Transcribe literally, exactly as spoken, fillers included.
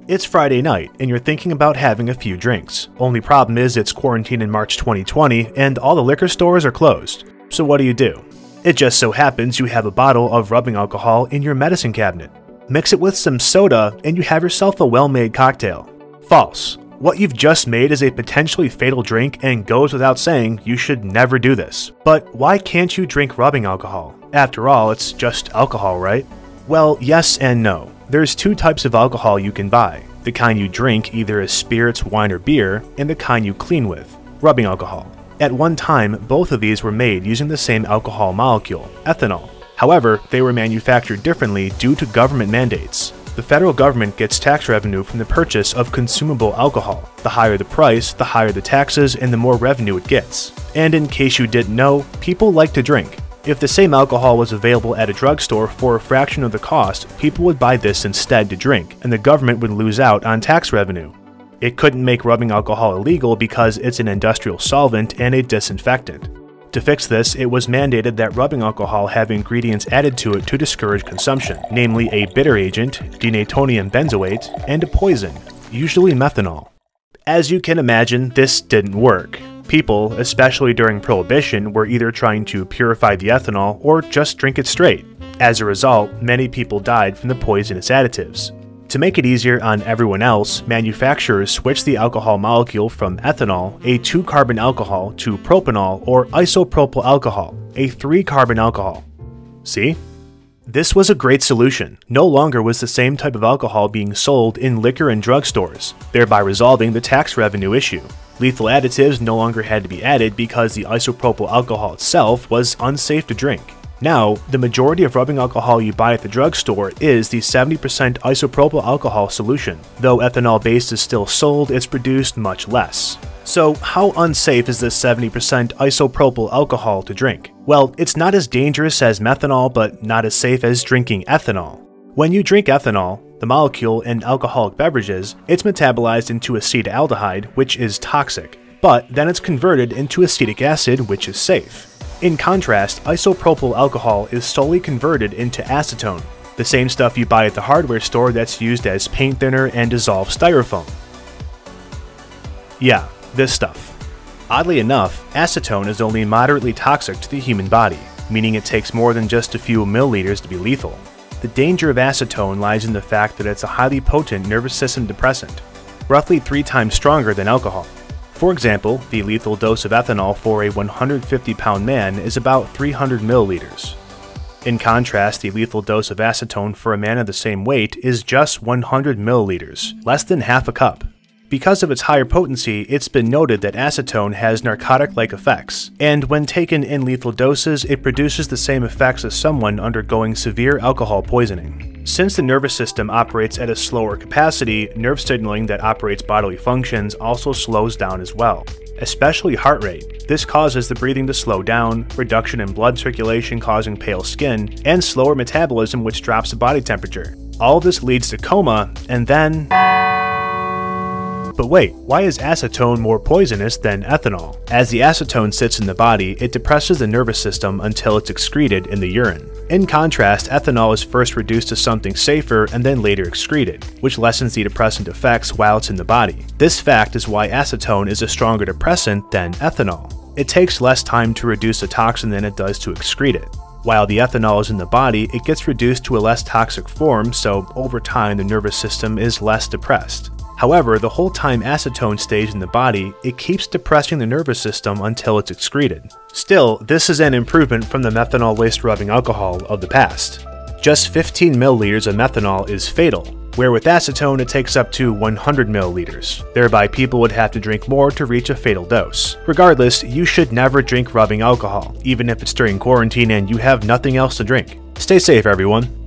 It's Friday night, and you're thinking about having a few drinks. Only problem is it's quarantine in March twenty twenty, and all the liquor stores are closed. So what do you do? It just so happens you have a bottle of rubbing alcohol in your medicine cabinet. Mix it with some soda, and you have yourself a well-made cocktail. False. What you've just made is a potentially fatal drink and goes without saying you should never do this. But why can't you drink rubbing alcohol? After all, it's just alcohol, right? Well, yes and no. There's two types of alcohol you can buy. The kind you drink either as spirits, wine, or beer, and the kind you clean with, rubbing alcohol. At one time, both of these were made using the same alcohol molecule, ethanol. However, they were manufactured differently due to government mandates. The federal government gets tax revenue from the purchase of consumable alcohol. The higher the price, the higher the taxes, and the more revenue it gets. And in case you didn't know, people like to drink. If the same alcohol was available at a drugstore for a fraction of the cost, people would buy this instead to drink, and the government would lose out on tax revenue. It couldn't make rubbing alcohol illegal because it's an industrial solvent and a disinfectant. To fix this, it was mandated that rubbing alcohol have ingredients added to it to discourage consumption, namely a bitter agent, denatonium benzoate, and a poison, usually methanol. As you can imagine, this didn't work. People, especially during Prohibition, were either trying to purify the ethanol or just drink it straight. As a result, many people died from the poisonous additives. To make it easier on everyone else, manufacturers switched the alcohol molecule from ethanol, a two carbon alcohol, to propanol or isopropyl alcohol, a three carbon alcohol. See? This was a great solution. No longer was the same type of alcohol being sold in liquor and drugstores, thereby resolving the tax revenue issue. Lethal additives no longer had to be added because the isopropyl alcohol itself was unsafe to drink. Now, the majority of rubbing alcohol you buy at the drugstore is the seventy percent isopropyl alcohol solution. Though ethanol-based is still sold, it's produced much less. So how unsafe is this seventy percent isopropyl alcohol to drink? Well, it's not as dangerous as methanol, but not as safe as drinking ethanol. When you drink ethanol, the molecule in alcoholic beverages, it's metabolized into acetaldehyde, which is toxic, but then it's converted into acetic acid, which is safe. In contrast, isopropyl alcohol is solely converted into acetone, the same stuff you buy at the hardware store that's used as paint thinner and dissolved styrofoam. Yeah, this stuff. Oddly enough, acetone is only moderately toxic to the human body, meaning it takes more than just a few milliliters to be lethal. The danger of acetone lies in the fact that it's a highly potent nervous system depressant, roughly three times stronger than alcohol. For example, the lethal dose of ethanol for a one hundred fifty pound man is about three hundred milliliters. In contrast, the lethal dose of acetone for a man of the same weight is just one hundred milliliters, less than half a cup. Because of its higher potency, it's been noted that acetone has narcotic-like effects, and when taken in lethal doses, it produces the same effects as someone undergoing severe alcohol poisoning. Since the nervous system operates at a slower capacity, nerve signaling that operates bodily functions also slows down as well, especially heart rate. This causes the breathing to slow down, reduction in blood circulation causing pale skin, and slower metabolism which drops the body temperature. All of this leads to coma, and then... But wait, why is acetone more poisonous than ethanol? As the acetone sits in the body, it depresses the nervous system until it's excreted in the urine. In contrast, ethanol is first reduced to something safer and then later excreted, which lessens the depressant effects while it's in the body. This fact is why acetone is a stronger depressant than ethanol. It takes less time to reduce a toxin than it does to excrete it. While the ethanol is in the body, it gets reduced to a less toxic form, so over time the nervous system is less depressed. However, the whole time acetone stays in the body, it keeps depressing the nervous system until it's excreted. Still, this is an improvement from the methanol-laced rubbing alcohol of the past. Just fifteen milliliters of methanol is fatal, where with acetone it takes up to one hundred milliliters. Thereby, people would have to drink more to reach a fatal dose. Regardless, you should never drink rubbing alcohol, even if it's during quarantine and you have nothing else to drink. Stay safe, everyone.